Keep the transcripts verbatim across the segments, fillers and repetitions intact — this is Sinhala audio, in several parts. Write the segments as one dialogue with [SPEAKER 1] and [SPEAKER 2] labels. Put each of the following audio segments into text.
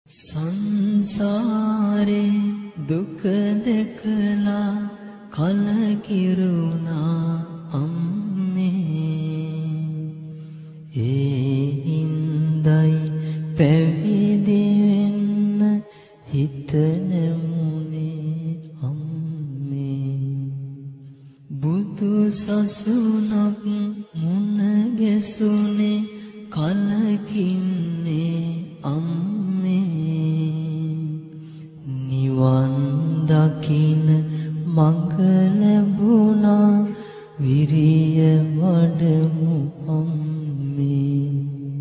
[SPEAKER 1] සංසාරේ දුක දැකලා කලකිරුණා අම්මේ ඒ හින්දයි පැවිදි වෙන්න හිත නැමුනේ අම්මේ බුදු සසුනක් මුණ ගැසුනේ කලකින්නේ අම්මේ නිවන් දකින මඟ ලැබුණා විරිය වඩමු අම්මේ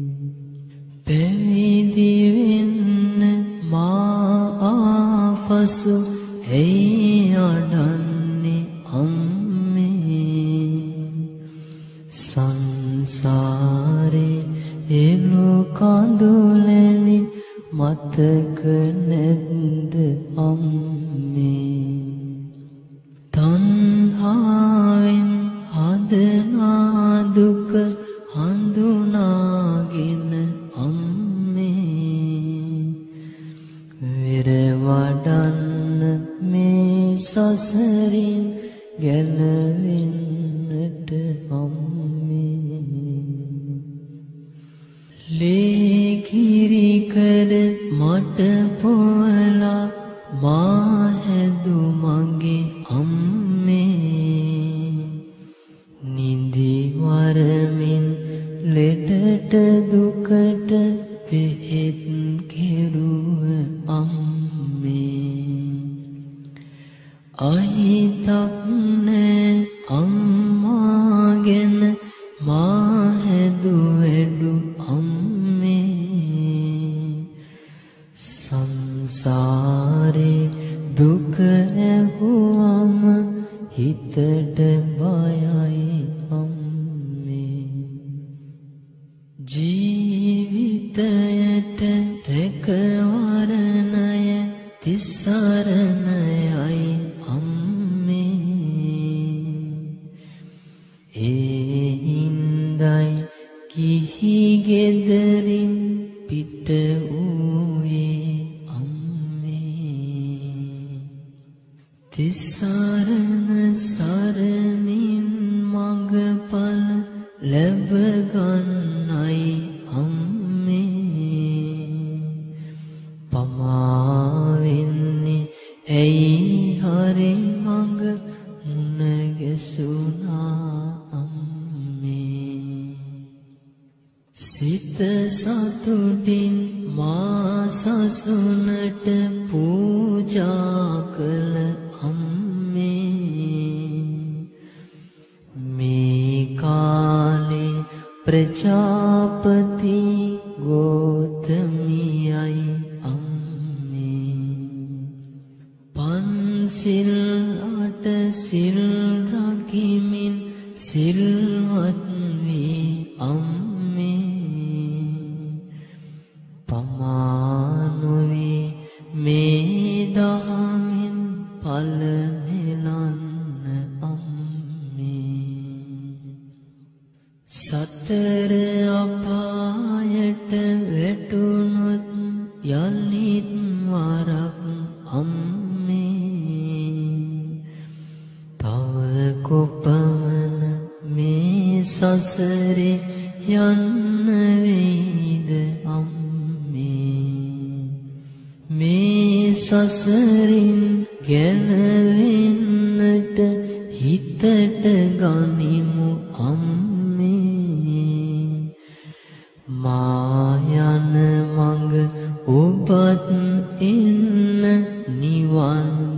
[SPEAKER 1] පැවිදි වෙන්න මා ආපසු ඇයි අඩන්නේ අම්මේ සංසාරේ එළු කඳුලැලි මතක නැද්ද අම්මේ තණ්හාවෙන් හදනා දුක හඳුනාගෙන අම්මේ වෙර වඩන්න මේ සසරින් ගැලවෙන්නට අම්මේ ලේකිරිකඩ මට පොවලා මා හැදු මගේ අම්මේ නිදි වරමින් ලෙඩට දුකට බෙහෙත් කෙරුව අම්මේ අහිතක් නෑ අම්මා ගැන මා හැදු වැඩු අම්මේ සංසාරේ දුක ඇහුවම හිතට බයයි අම්මේ ජීවිතයට රැකවරණය තිසරණයයි අම්මේ ඒ හින්දයි කිහි ගෙදරින් පිට වූයේ අම්මේ තිසරණ සරණින් මඟඵල ලැබ ගන්නයි අම්මේ පමා වෙන්නේ ඇයි හරි මඟ මුණ ගැසුණා අම්මේ සිත සතුටින් මා සසුනට පූජා කළ අම්මේ මේ කාලේ ප්‍රජාපති ගෝතමියයි අම්මේ පන්සිල් අට සිල් රකිමින් සිල්වත් වේ අම්මේ පමා නොවේ මේ දහමින් පල නෙලන්න අම්මේ සතර අපායට වැටුනොත් යලිත් වරක් අම්මේ තව කොපමණ මේ සසරේ යන්න වෙයිද අම්මේ මේ සසරින් ගැලවෙන්නට හිතට ගනිමු අම්මේ මා යන මඟ ඔබත් එන්න නිවන්